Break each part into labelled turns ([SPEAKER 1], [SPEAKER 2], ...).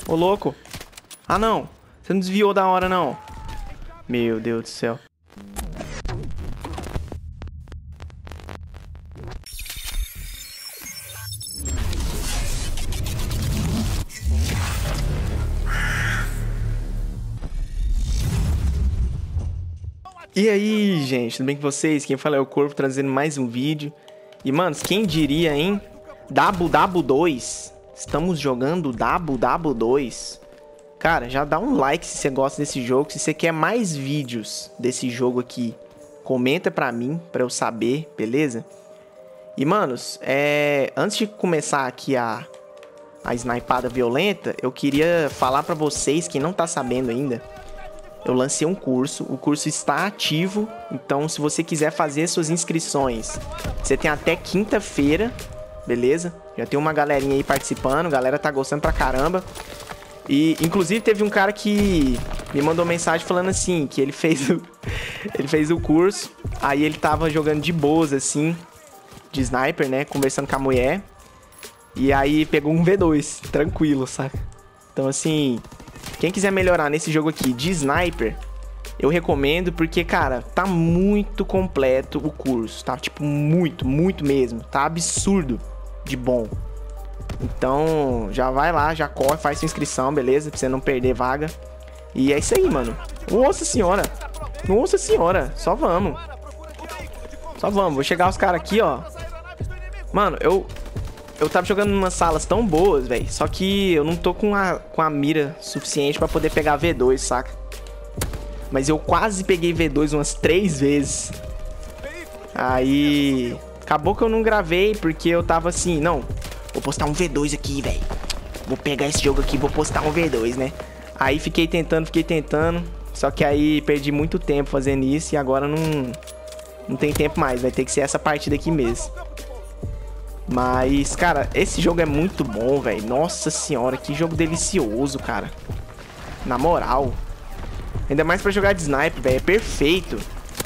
[SPEAKER 1] Ô, louco. Ah, não. Você não desviou da hora, não. Meu Deus do céu. E aí, gente, tudo bem com vocês? Quem fala é o Corvo, trazendo mais um vídeo. E, manos, quem diria, hein? WW2. Estamos jogando WW2. Cara, já dá um like se você gosta desse jogo. Se você quer mais vídeos desse jogo aqui, comenta pra mim, pra eu saber, beleza? E, manos, antes de começar aqui a snipada violenta, eu queria falar pra vocês, quem não tá sabendo ainda, eu lancei um curso, o curso está ativo, então se você quiser fazer suas inscrições, você tem até quinta-feira, beleza? Já tem uma galerinha aí participando, a galera tá gostando pra caramba. E, inclusive, teve um cara que me mandou mensagem falando assim, que ele fez o curso, aí ele tava jogando de boas, assim, de sniper, né, conversando com a mulher, e aí pegou um V2, tranquilo, saca? Então, assim, quem quiser melhorar nesse jogo aqui de sniper, eu recomendo, porque, cara, tá muito completo o curso, tá? Tipo, muito, muito mesmo, tá absurdo de bom. Então, já vai lá, já corre, faz sua inscrição, beleza? Pra você não perder vaga. E é isso aí, mano. Nossa senhora. Nossa senhora. Só vamos. Só vamos. Vou chegar os caras aqui, ó. Mano, eu tava jogando em umas salas tão boas, velho. Só que eu não tô com a mira suficiente pra poder pegar V2, saca? Mas eu quase peguei V2 umas 3 vezes. Aí acabou que eu não gravei, porque eu tava assim, não, vou postar um V2 aqui, velho. Vou pegar esse jogo aqui, vou postar um V2, né? Aí fiquei tentando. Só que aí perdi muito tempo fazendo isso e agora não tem tempo mais. Vai ter que ser essa partida aqui mesmo. Mas, cara, esse jogo é muito bom, velho. Nossa senhora, que jogo delicioso, cara. Na moral. Ainda mais pra jogar de sniper, velho. É perfeito.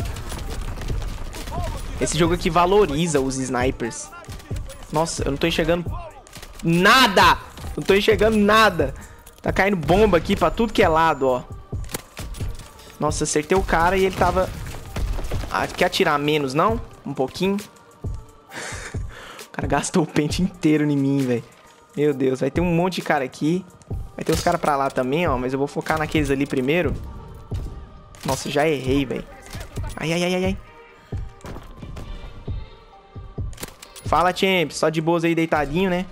[SPEAKER 1] Esse jogo aqui valoriza os snipers. Nossa, eu não tô enxergando nada. Não tô enxergando nada. Tá caindo bomba aqui pra tudo que é lado, ó. Nossa, acertei o cara e ele tava... Ah, quer atirar menos, não? Um pouquinho. O cara gastou o pente inteiro em mim, velho. Meu Deus, vai ter um monte de cara aqui. Vai ter uns caras pra lá também, ó. Mas eu vou focar naqueles ali primeiro. Nossa, já errei, velho. Ai, ai, ai, ai, ai. Fala, Champs. Só de boas aí, deitadinho, né?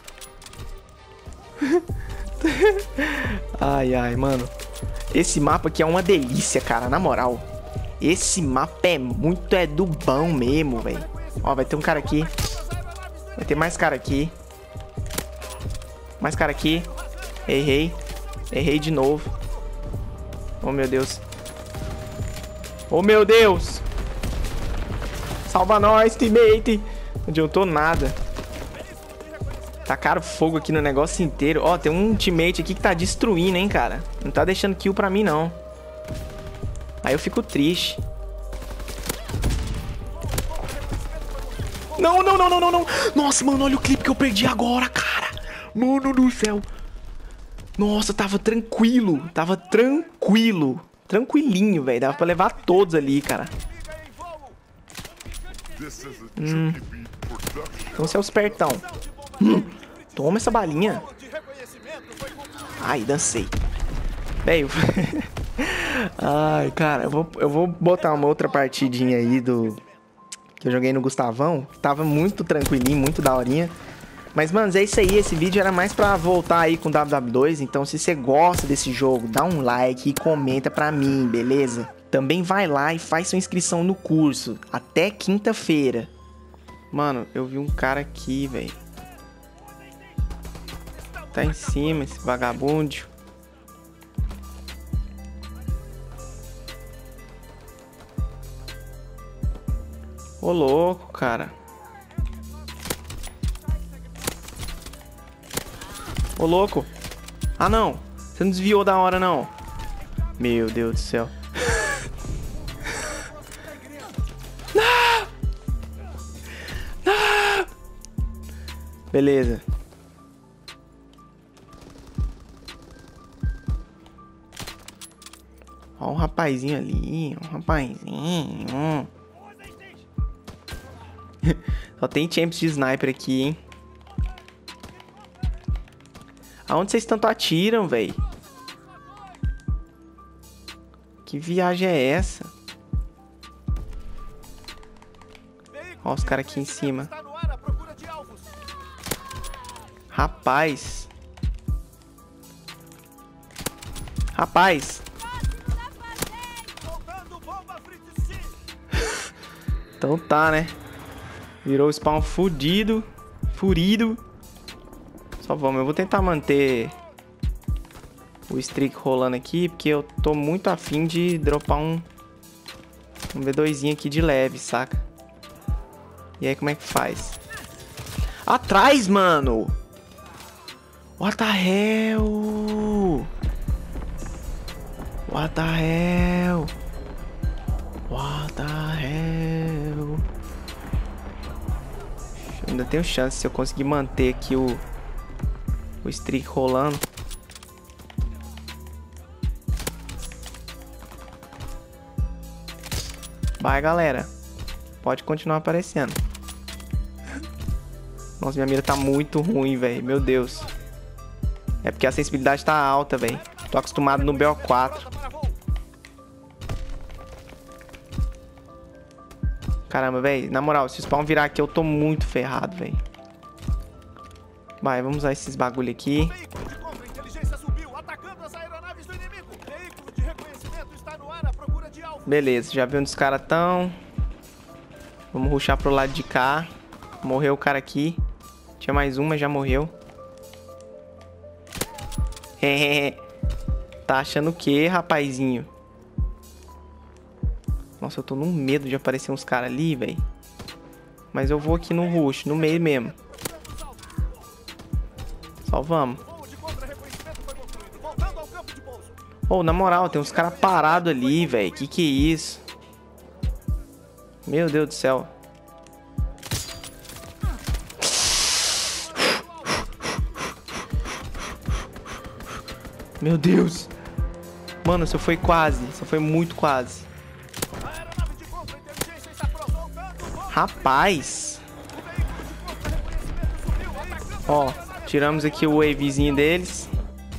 [SPEAKER 1] Ai, ai, mano. Esse mapa aqui é uma delícia, cara. Na moral. Esse mapa é muito do bom mesmo, velho. Ó, vai ter um cara aqui. Vai ter mais cara aqui. Mais cara aqui. Errei. Errei de novo. Oh, meu Deus. Oh, meu Deus. Salva nós, teammate. Não adiantou nada. Tacaram fogo aqui no negócio inteiro. Ó, tem um teammate aqui que tá destruindo, hein, cara. Não tá deixando kill pra mim, não. Aí eu fico triste. Não, não, não, não, não, não. Nossa, mano, olha o clipe que eu perdi agora, cara. Mano do céu. Nossa, tava tranquilo. Tava tranquilo. Tranquilinho, velho. Dava pra levar todos ali, cara. Então você é o espertão. Toma essa balinha. Ai, dancei. Velho. Ai, cara, eu vou botar uma outra partidinha aí que eu joguei no Gustavão. Tava muito tranquilinho, muito daorinha. Mas, mano, é isso aí. Esse vídeo era mais pra voltar aí com o WW2. Então, se você gosta desse jogo, dá um like e comenta pra mim, beleza? Também vai lá e faz sua inscrição no curso. Até quinta-feira. Mano, eu vi um cara aqui, velho. Tá em cima esse vagabundo. Ô, louco, cara. Ô, louco. Ah, não. Você não desviou da hora, não. Meu Deus do céu. Não! Não! Beleza. Ó um rapazinho ali. Um rapazinho. Só tem champs de sniper aqui, hein? Aonde vocês tanto atiram, velho? Que viagem é essa? Ó os caras aqui em cima. Rapaz. Rapaz. Então tá, né? Virou o spawn fudido. Furido. Só vamos. Eu vou tentar manter o streak rolando aqui, porque eu tô muito afim de dropar um V2zinho aqui de leve, saca? E aí, como é que faz? Atrás, mano! What the hell? What the hell? What the hell? Eu ainda tenho chance se eu conseguir manter aqui o streak rolando. Vai, galera. Pode continuar aparecendo. Nossa, minha mira tá muito ruim, velho. Meu Deus. É porque a sensibilidade tá alta, velho. Tô acostumado no BO4. Caramba, velho. Na moral, se o spawn virar aqui, eu tô muito ferrado, velho. Vai, vamos usar esses bagulho aqui. Beleza, já vi onde os caras estão. Vamos rushar pro lado de cá. Morreu o cara aqui. Tinha mais um, mas já morreu. Tá achando o quê, rapazinho? Nossa, eu tô num medo de aparecer uns caras ali, velho. Mas eu vou aqui no rush, no meio mesmo. Só vamos. Oh, na moral, tem uns caras parados ali, velho. Que é isso? Meu Deus do céu. Meu Deus. Mano, só foi quase. Só foi muito quase. Rapaz. Ó, tiramos aqui o wavezinho deles.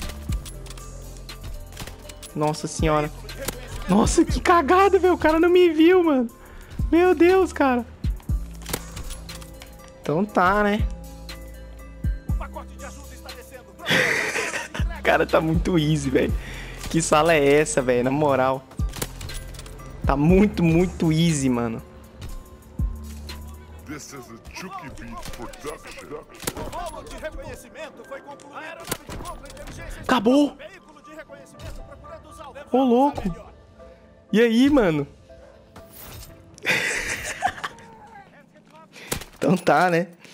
[SPEAKER 1] Nossa senhora. Nossa, que cagada, velho. O cara não me viu, mano. Meu Deus, cara. Então tá, né? O cara tá muito easy, velho. Que sala é essa, velho? Na moral. Tá muito, muito easy, mano. Acabou! Ô, louco! E aí, mano? Então tá, né?